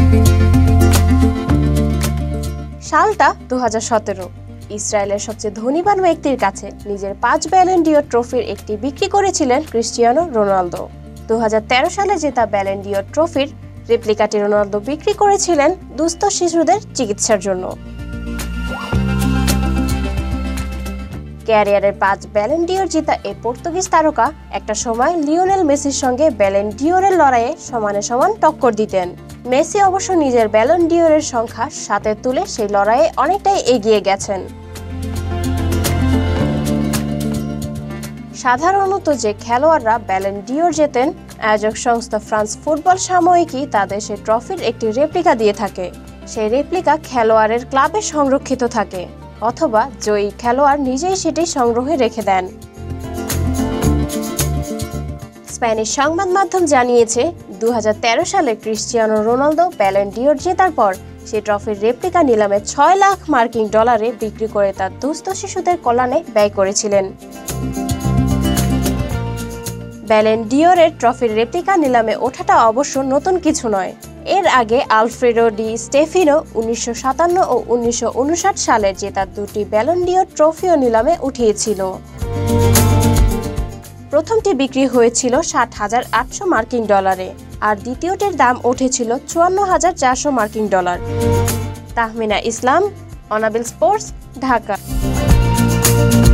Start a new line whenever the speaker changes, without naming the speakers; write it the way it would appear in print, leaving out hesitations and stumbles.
সালটা 2017। ইসরায়েলের সবচেয়ে ধনীবান ব্যক্তির কাছে নিজের 5 ব্যালন ডিওর ট্রফির একটি বিক্রি করেছিলেন ক্রিস্টিয়ানো রোনালদো। 2013 সালে জেতা ব্যালন ডিওর ট্রফির রেপ্লিকাটি রোনালদো বিক্রি করেছিলেন দুস্থ শিশুদের চিকিৎসার জন্য। ক্যারিয়ারের 5 ব্যালন ডিওর জেতা এই পর্তুগিজ তারকা একটা সময় লিওনেল মেসির সঙ্গে ব্যালন ডিওরের লড়াইয়ে সমানে সমান টক্কর দিতেন। মেসি অবশ্য নিজের ব্যালন ডিওরের সংখ্যা 7-এ তুলে সেই লড়াইয়ে অনেকটাই এগিয়ে গেছেন। সাধারণত যে খেলোয়াড়রা ব্যালন ডিওর জেতেন, আয়োজক সংস্থা ফ্রান্স ফুটবল সাময়িকী তাদের সেই ট্রফির একটি রেপ্লিকা দিয়ে থাকে। সেই রেপ্লিকা খেলোয়াড়ের ক্লাবে সংরক্ষিত থাকে, অথবা জয়ী খেলোয়াড় নিজেই সেটি সংগ্রহে রেখে দেন। স্প্যানিশ সংবাদ মাধ্যম জানিয়েছে 2013 সালে ক্রিস্টিয়ানো রোনালদো ব্যালন ডিওর জেতার পর সেই ট্রফির রেপ্লিকা নিলামে 6 লাখ মার্কিন ডলারে বিক্রি করে তার দুস্থ শিশুদের কল্যাণে ব্যয় করেছিলেন। ব্যালন ডিওরের ট্রফির রেপ্লিকা নিলামে ওঠাটা অবশ্য নতুন কিছু নয়। এর আগে আলফ্রেডো ডি স্টেফিনো 1957 ও 1959 সালের জেতা দুটি ব্যালন ডিওর ট্রফিও নিলামে উঠিয়েছিল। প্রথমটি বিক্রি হয়েছিল 60,800 মার্কিন ডলারে, আর দ্বিতীয়টির দাম উঠেছিল 54,400 মার্কিন ডলার। তাহমিনা ইসলাম, অনাবিল স্পোর্টস, ঢাকা।